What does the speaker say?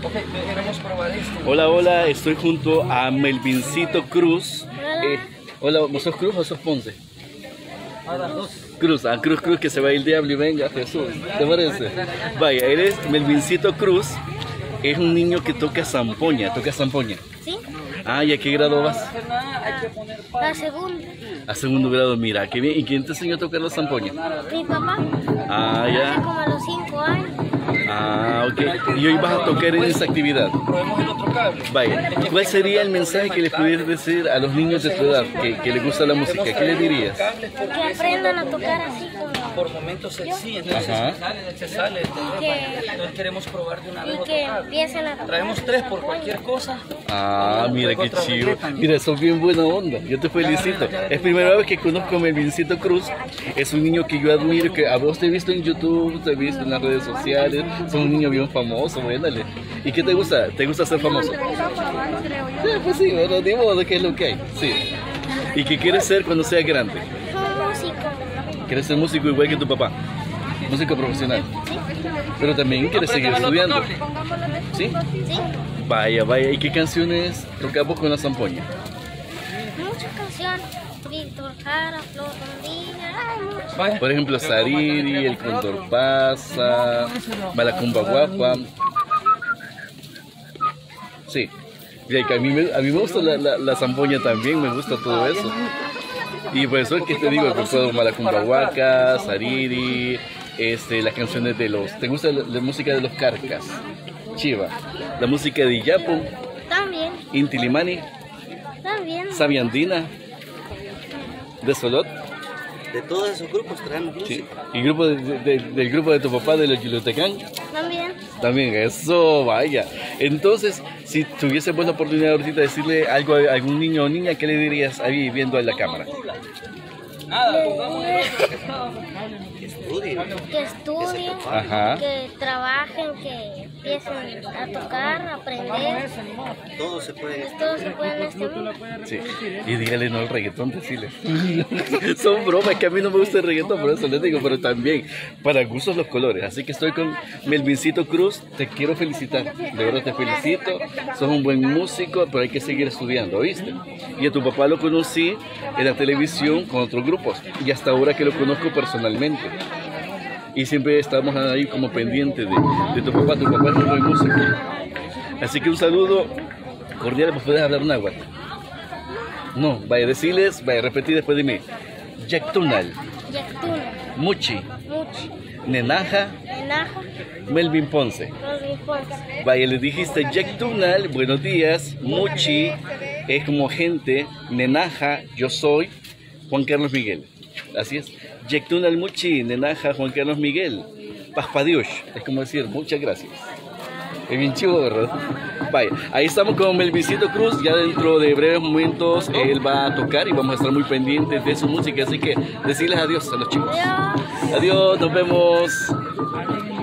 Ok, queremos probar esto. Hola, hola, estoy junto a Melvincito Cruz. Hola, ¿vos sos Cruz o sos Ponce? Ahora dos. Cruz, Cruz, que se va el diablo y venga Jesús. ¿Te parece? Vaya, eres Melvincito Cruz. Es un niño que toca zampoña. ¿Sí? Ah, ¿y a qué grado vas? La segunda. A segundo grado, mira, qué bien. ¿Y quién te enseñó a tocar la zampoña? Mi papá. Ah, Hace ya. como a los 5 años. Ah, ok. Y hoy vas a tocar en esa actividad. Probemos el otro cable. Vaya, ¿cuál sería el mensaje que les pudieras decir a los niños de tu edad que les gusta la música? ¿Qué les dirías? Que aprendan a tocar así como... Por momentos sí, entonces Ajá. se sale. Entonces queremos probar de una vez Y otro que cable. empiecen a tocar. Traemos 3 por cualquier cosa. Ah, mira qué chido. Mira, sos bien buena onda. Yo te felicito. Es primera vez que conozco a Melvincito Cruz. Es un niño que yo admiro, que a vos te he visto en YouTube, te he visto en las redes sociales. Sos un niño bien famoso, buénale. ¿Y qué te gusta? ¿Te gusta ser famoso? Sí, pues sí, bueno, ni modo, ¿qué es lo que hay? Sí. ¿Y qué quieres ser cuando seas grande? Músico. ¿Quieres ser músico igual que tu papá? Músico profesional. Pero también quieres seguir estudiando. ¿Sí? Sí. Vaya, vaya. ¿Y qué canciones tocamos con la zampoña? Muchas canciones. Víctor Jara, Flor Rondina, hay muchas. Vaya. Por ejemplo, Sariri, El Cóndor Pasa, Malacumba Guapa. Sí. Y a mí me gusta la zampoña también, me gusta todo eso. Y por eso es que te digo que puedo Malacumba Huaca, Sariri, las canciones de los... ¿Te gusta la música de los Carcas? Chiva. La música de Iyapu, También. Inti Limani, También. Sabiandina, de Solot. De todos esos grupos traemos música. Sí. ¿Y grupo del grupo de tu papá de los Yulotecán? También. También, eso, vaya. Entonces, si tuviese buena oportunidad ahorita de decirle algo a algún niño o niña, ¿qué le dirías ahí viendo en la cámara? Que estudien. Que estudien, Ajá. que trabajen, que empiecen a tocar, a aprender. Todo se puede. Pues todo se puede en este mundo. Sí. Y dígale no al reggaetón, decirle. Son bromas, que a mí no me gusta el reggaetón, por eso les digo, pero también para gustos los colores. Así que estoy con Melvincito Cruz, te quiero felicitar, de verdad te felicito, sos un buen músico, pero hay que seguir estudiando, ¿viste? Y a tu papá lo conocí en la televisión con otros grupos, y hasta ahora que lo conozco personalmente. Y siempre estamos ahí como pendientes de tu papá es un buen músico. Así que un saludo cordial, ¿vos podés hablar náhuatl? No, vaya a decirles, vaya a repetir después de mí. Yactunal, Yactuna, Muchi, Muchi, Nenaja, Enaja, Melvin Ponce. Melvin Ponce. Vaya, le dijiste Yactunal, buenos días, Muchi, es como gente, Nenaja, yo soy Juan Carlos Miguel. Así es. Yactunal Muchi, Nenaja, Juan Carlos Miguel. Paspadiush, es como decir, muchas gracias. Es bien chivo, ¿verdad? Vaya, ahí estamos con Melvincito Cruz, ya dentro de breves momentos él va a tocar y vamos a estar muy pendientes de su música, así que decirles adiós a los chicos. Adiós. Adiós, nos vemos.